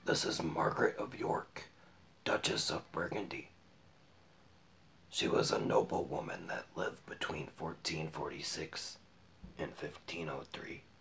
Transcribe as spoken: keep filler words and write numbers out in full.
This is Margaret of York, Duchess of Burgundy. She was a noble woman that lived between fourteen forty-six and fifteen oh three.